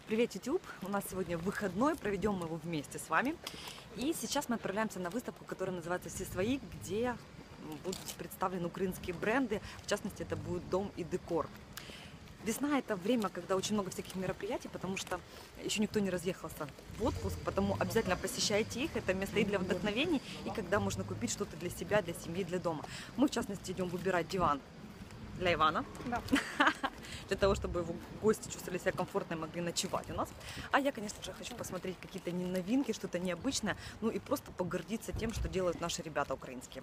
Привет, YouTube! У нас сегодня выходной, проведем мы его вместе с вами. И сейчас мы отправляемся на выставку, которая называется «Все свои», где будут представлены украинские бренды. В частности, это будет дом и декор. Весна – это время, когда очень много всяких мероприятий, потому что еще никто не разъехался в отпуск, потому обязательно посещайте их. Это место и для вдохновений, и когда можно купить что-то для себя, для семьи, для дома. Мы, в частности, идем выбирать диван для Ивана. Да. Для того, чтобы его гости чувствовали себя комфортно и могли ночевать у нас. А я, конечно же, хочу посмотреть какие-то новинки, что-то необычное, ну и просто погордиться тем, что делают наши ребята украинские.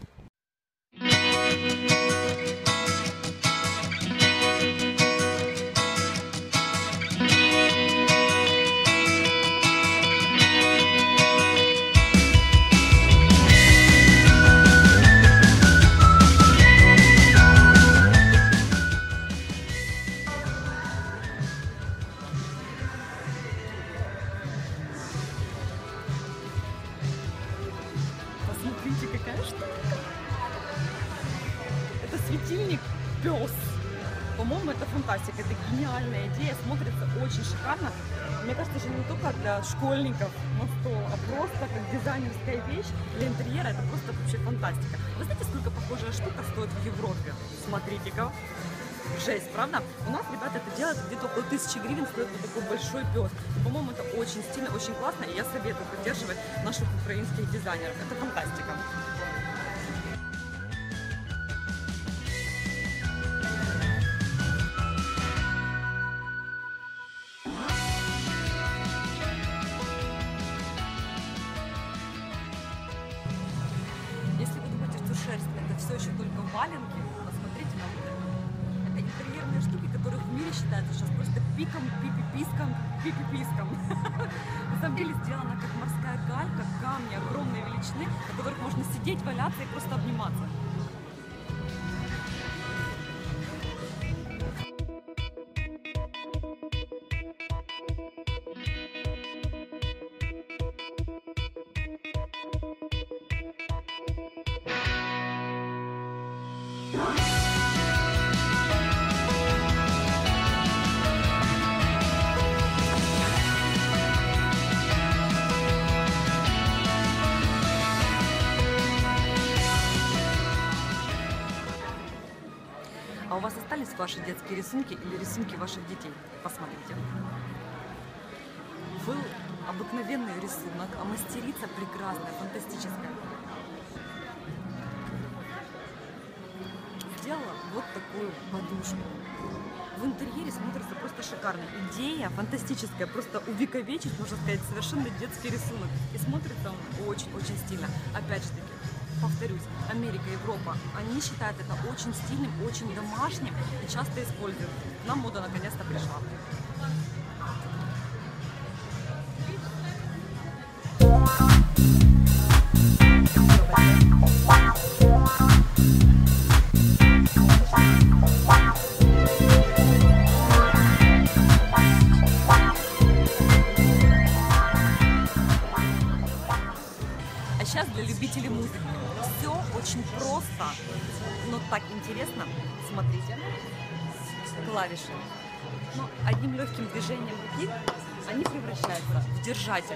Посмотрите, какая штука! Это светильник пес. По-моему, это фантастика, это гениальная идея, смотрится очень шикарно. Мне кажется, что не только для школьников на стол, а просто как дизайнерская вещь для интерьера. Это просто вообще фантастика. Вы знаете, сколько похожая штука стоит в Европе? Смотрите-ка. Жесть, правда? У нас, ребята, это делают где-то около 1000 гривен, стоит вот такой большой пес. По-моему, это очень стильно, очень классно, и я советую поддерживать наших украинских дизайнеров. Это фантастика. Если вы думаете, что шерсть это все еще только валенки, посмотрите на вот это. Это интерьерные штуки, которые в мире считаются сейчас просто пиком, пипиписком. На самом деле сделано как морская галька, камни огромной величины, на которых можно сидеть, валяться и просто обниматься. А у вас остались ваши детские рисунки или рисунки ваших детей? Посмотрите. Был обыкновенный рисунок, а мастерица прекрасная, фантастическая. Сделала вот такую подушку. В интерьере смотрится просто шикарно. Идея фантастическая, просто увековечить, можно сказать, совершенно детский рисунок. И смотрится он очень-очень стильно. Опять же таки, повторюсь, Америка, Европа, они считают это очень стильным, очень домашним и часто используют. Нам мода наконец-то пришла. А сейчас для любителей музыки. Все очень просто, но так интересно. Смотрите, клавиши. Но одним легким движением руки они превращаются в держатель.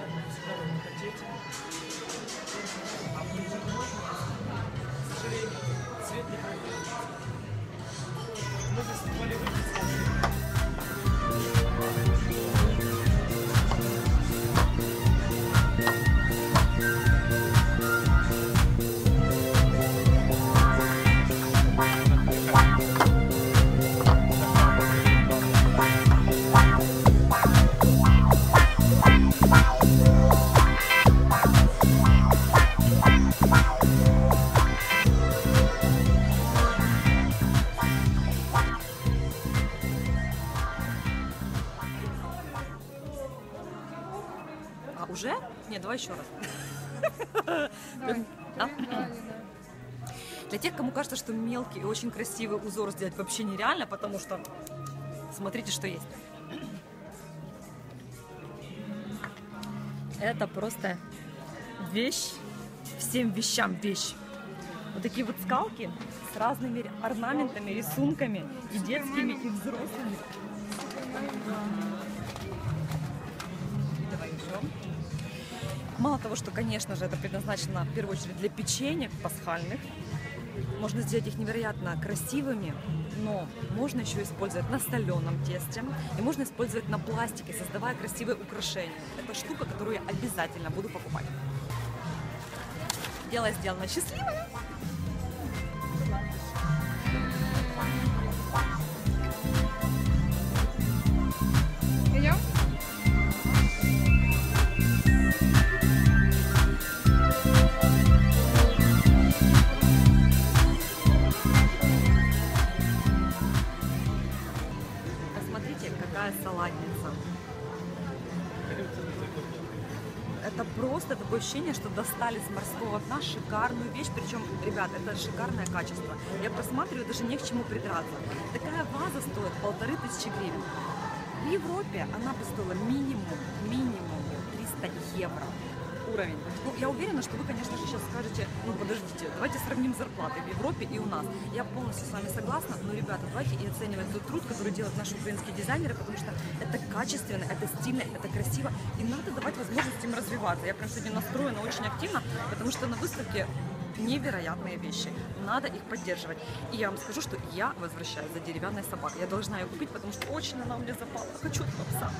А уже? Нет, давай еще раз. Для тех, кому кажется, что мелкий и очень красивый узор сделать вообще нереально, потому что смотрите, что есть. Это просто вещь, всем вещам вещь. Вот такие вот скалки с разными орнаментами, рисунками, и детскими, и взрослыми. Мало того, что, конечно же, это предназначено в первую очередь для печенек пасхальных, можно сделать их невероятно красивыми, но можно еще использовать на соленом тесте и можно использовать на пластике, создавая красивые украшения. Это штука, которую я обязательно буду покупать. Дело сделано, счастливое! Идем? Посмотрите, какая салатница. Это просто такое ощущение, что достали с морского дна шикарную вещь. Причем, ребят, это шикарное качество. Я просматриваю, даже не к чему придраться. Такая ваза стоит 1500 гривен. В Европе она бы стоила минимум 300 евро. Уровень. Ну, я уверена, что вы, конечно же, сейчас скажете, ну, подождите, давайте сравним зарплаты в Европе и у нас. Я полностью с вами согласна, но, ребята, давайте и оценивать тот труд, который делают наши украинские дизайнеры, потому что это качественно, это стильно, это красиво, и надо давать возможность им развиваться. Я прям сегодня настроена очень активно, потому что на выставке невероятные вещи. Надо их поддерживать. И я вам скажу, что я возвращаюсь за деревянной собакой. Я должна ее купить, потому что очень она мне запала. Хочу этого пса.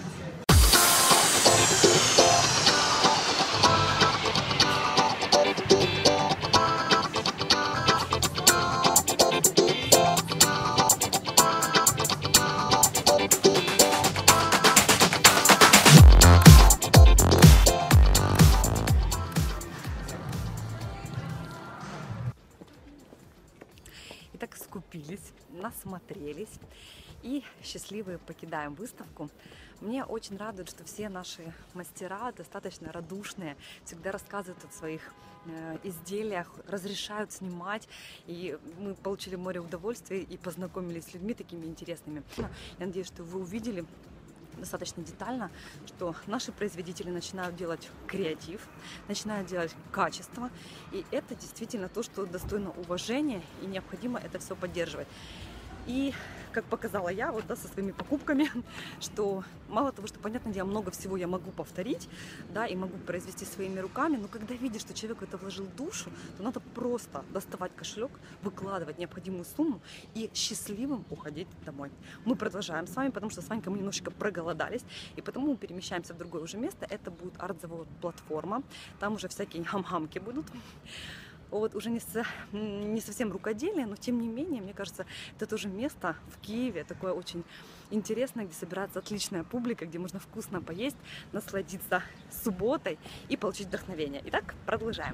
Итак, скупились, насмотрелись и счастливые покидаем выставку. Мне очень радует, что все наши мастера достаточно радушные, всегда рассказывают о своих изделиях, разрешают снимать. И мы получили море удовольствия и познакомились с людьми такими интересными. Я надеюсь, что вы увидели достаточно детально, что наши производители начинают делать креатив, начинают делать качество, и это действительно то, что достойно уважения, и необходимо это все поддерживать. И как показала я вот, да, со своими покупками, что мало того, что, понятное дело, много всего я могу повторить, да, и могу произвести своими руками, но когда видишь, что человек в это вложил душу, то надо просто доставать кошелек, выкладывать необходимую сумму и счастливым уходить домой. Мы продолжаем с вами, потому что с Ванькой мы немножечко проголодались, и потому мы перемещаемся в другое уже место. Это будет арт-завод платформа, там уже всякие хам-хамки будут. Вот, уже не совсем рукоделие, но тем не менее, мне кажется, это тоже место в Киеве, такое очень интересное, где собирается отличная публика, где можно вкусно поесть, насладиться субботой и получить вдохновение. Итак, продолжаем.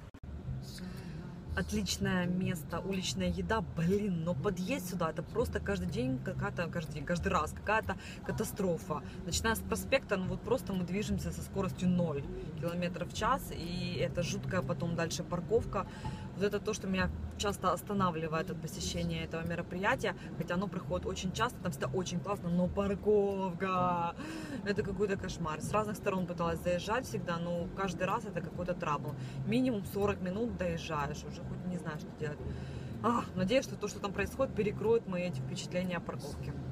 Отличное место, уличная еда, блин, но подъезд сюда, это просто каждый день какая-то, каждый раз какая-то катастрофа. Начиная с проспекта, ну вот просто мы движемся со скоростью 0 км в час, и это жуткая потом дальше парковка. Вот это то, что меня часто останавливает от посещения этого мероприятия, хотя оно проходит очень часто, там всегда очень классно, но парковка, это какой-то кошмар. С разных сторон пыталась заезжать всегда, но каждый раз это какой-то трабл. Минимум 40 минут доезжаешь, уже хоть не знаю, что делать. Надеюсь, что то, что там происходит, перекроет мои эти впечатления о парковке.